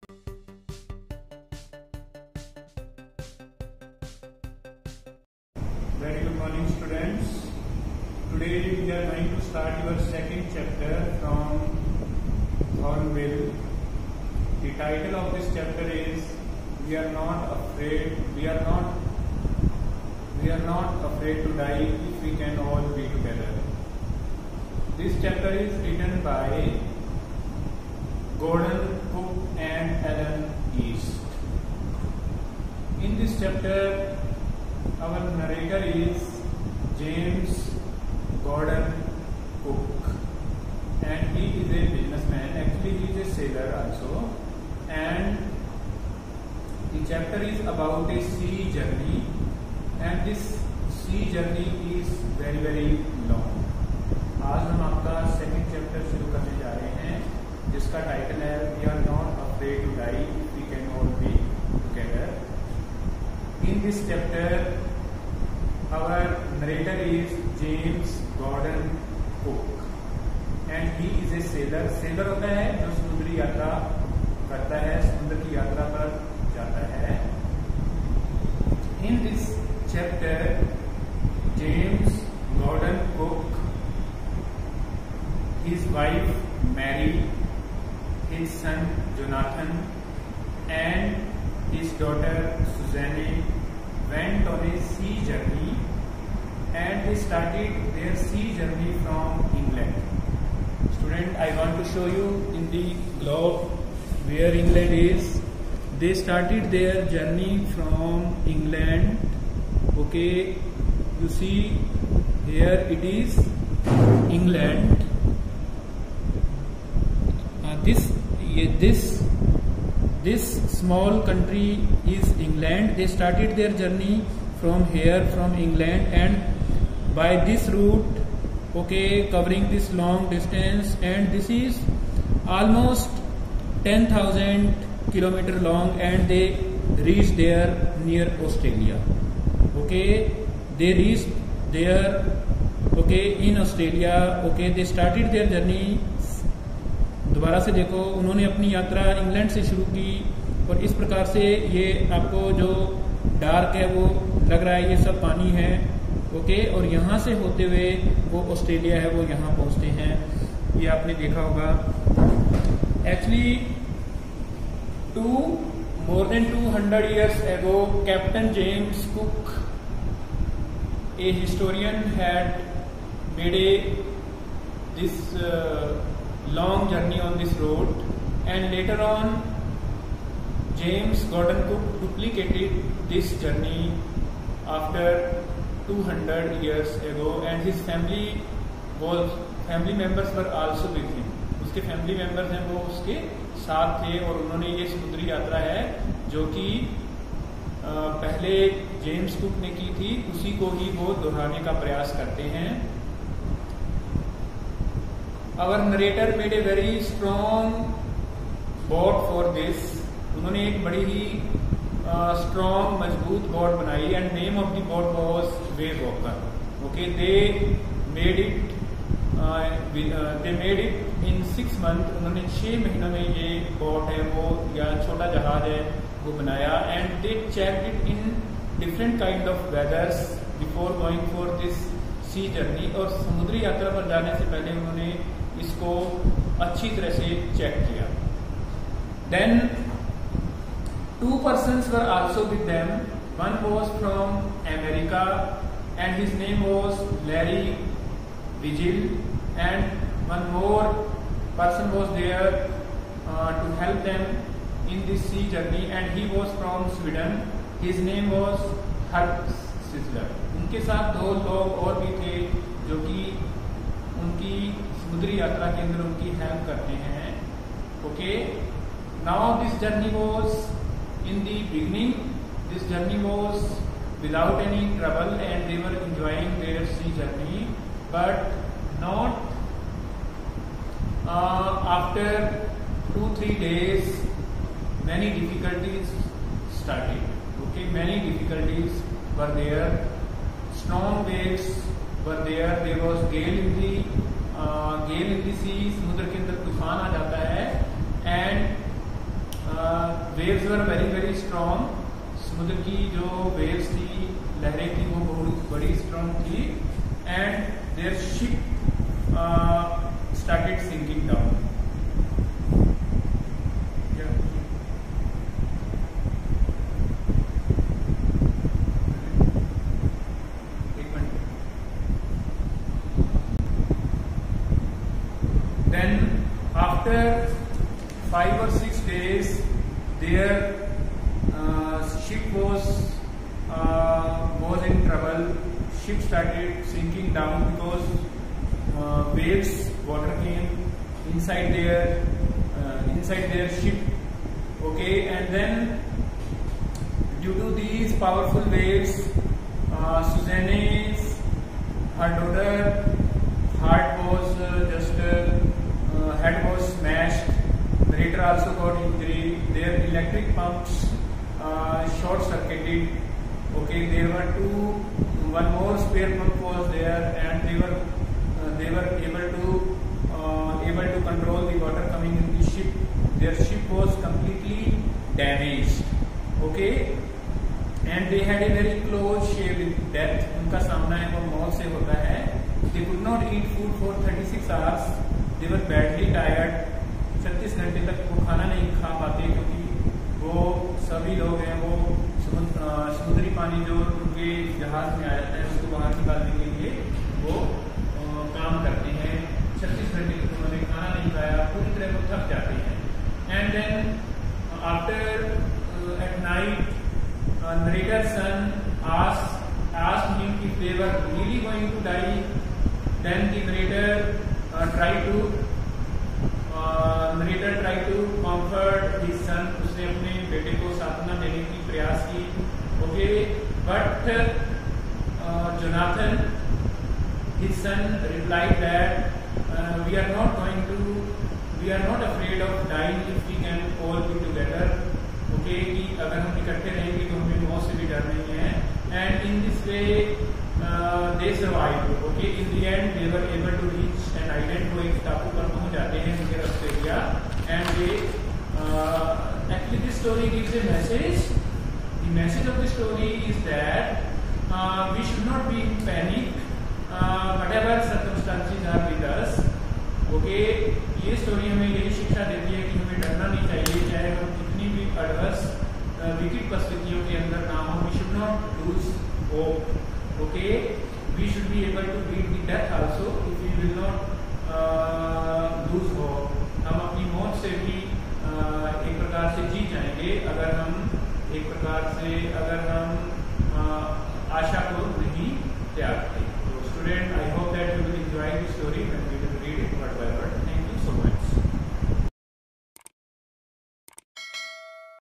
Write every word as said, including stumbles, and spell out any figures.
Very good morning, students. Today we are going to start your second chapter from Hornbill. The title of this chapter is "We are not afraid. We are not. We are not afraid to die if we can all be together." This chapter is written by Gordon Cook and Alan East. In this chapter, our narrator is James Gordon Cook, and he is a businessman. Actually, he is a sailor also. And the chapter is about a sea journey, and this sea journey is very very long. आज हम आपका second chapter शुरू करने जा रहे हैं, जिसका title है "We are not afraid to die if we can all be together." In this chapter, our narrator is James Gordon Cook, and he is a sailor. Sailor होता है जो समुद्री यात्रा करता है, समुद्र की यात्रा पर जाता है. In this chapter, James Gordon Cook, his wife Mary, his son Jonathan, and his daughter Suzanne went on a sea journey, and they started their sea journey from England. Student, I want to show you in the globe where England is. They started their journey from England. Okay, you see here it is England. Uh, this this this small country is England. They started their journey from here, from England, and by this route, okay, covering this long distance, and this is almost ten thousand kilometer long, and they reached there near Australia. Okay, they reached there, okay, in Australia. Okay, they started their journey. दोबारा से देखो, उन्होंने अपनी यात्रा England से शुरू की, और इस प्रकार से ये आपको जो डार्क है वो लग रहा है, ये सब पानी है. ओके, और यहाँ से होते हुए वो ऑस्ट्रेलिया है, वो यहाँ पहुँचते हैं. ये आपने देखा होगा. Actually two more than two hundred years ago, captain James Cook, a historian, had made a this long journey on this road, and later on James Gordon Cook duplicated this journey after two hundred years ago, and his family was family members were also with him. उसके family members हैं वो उसके साथ थे, और उन्होंने ये समुद्री यात्रा है जो कि पहले जेम्स कुक ने की थी, उसी को ही वो दोहराने का प्रयास करते हैं. Our narrator made a very strong boat for this. उन्होंने एक बड़ी ही स्ट्रॉन्ग मजबूत बोट बनाई, and name of the boat was wave walker. Okay, they made it they made it in six month. उन्होंने छह महीनों में ये बोट है वो, या छोटा जहाज है वो बनाया, and they checked it in different kind of weathers before going for this sea journey. और समुद्री यात्रा पर जाने से पहले उन्होंने इसको अच्छी तरह से चेक किया. Then two persons were also with them. One was from America, and his name was Larry Vigil, and one more person was there to help them in this sea journey, and he was from Sweden. His name was Hurt Sizzler. उनके साथ दो लोग और भी थे जो कि उनकी समुद्री यात्रा के अंदर उनकी हेल्प करते हैं. Okay, now this journey was in the beginning, this journey was without any trouble, and they were enjoying their sea journey, but not after two three days many difficulties started. Okay, many difficulties were there. Strong waves were there. There was gale in the gale in the sea. समुद्र के अंदर तूफान आ जाता है, and waves were very very strong, समुद्र की जो वेव्स थी, लहरें थी, वो बहुत बड़ी स्ट्रॉन्ग थी, and their ship started sinking down. Then after five or six days, their uh, ship was uh, was in trouble. Ship started sinking down because uh, waves, water came inside their uh, inside their ship. Okay, and then due to these powerful waves, uh, Susanne's her daughter heart was uh, just uh, Uh, head was smashed. Narrator also got injury. Their electric pumps uh, short circuited. Okay, there were two. One more spare pump was there, and they were uh, they were able to uh, able to control the water coming in the ship. Their ship was completely damaged. Okay, and they had a very close shave with death. उनका सामना है वो मौत से होता है. They could not eat food for thirty-six hours. They were badly tired. छत्तीस घंटे तक वो खाना नहीं खा पाते, क्योंकि वो सभी लोग हैं वो समुद्र समुद्री पानी जो उनके जहाज में आ जाता है उसको बाहर निकालने के लिए वो आ, काम करते हैं। छत्तीस घंटे तक उन्होंने खाना नहीं खाया, पूरी तरह वो थक जाते हैं। And then after eight night narrator son asked asked him if they were really going to die. Then the narrator Uh, try to uh, narrator try to comfort his son. उसने अपने बेटे को सांत्वना देने की प्रयास की. Okay, but uh, Jonathan, his son, replied that uh, we are not going to, we are not afraid of dying if we can all be together. Okay, कि अगर हम इकट्ठे रहेंगे तो हमें मौत से भी डर नहीं है. And in this way uh, they survived. Okay, in the end they were able to reach an island. वो एक टापू पर पहुंच जाते हैं near Australia, and they uh, actually this story gives a message. The message of the story is that uh, we should not be in panic uh, whatever circumstances are with us. Okay, ये story हमें यही शिक्षा देती है कि हमें डरना नहीं चाहिए, चाहे हम कितनी भी adverse विकट परिस्थितियों के अंदर ना हो. We should not lose hope. Okay, we should be able to beat the death also if we will not uh, lose hope. हम अपनी मौत से भी uh, एक प्रकार से जीत जाएंगे अगर हम एक प्रकार से अगर